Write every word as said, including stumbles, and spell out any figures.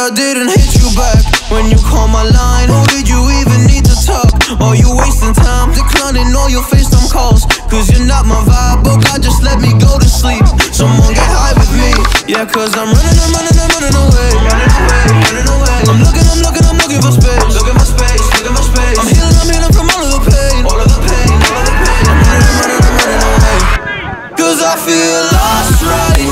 I didn't hit you back when you called my line. Or did you even need to talk? Or you wasting time declining all your FaceTime calls? Cause you're not my vibe, but God just let me go to sleep. Someone get high with me. Yeah, cause I'm running, I'm running, I'm running away. Running away, running away. I'm looking, I'm looking, I'm looking for space. Looking for space, looking for space. I'm healing, I'm healing from all of the pain. All of the pain, all of the pain. I'm running, I'm running, I'm running away. Cause I feel lost right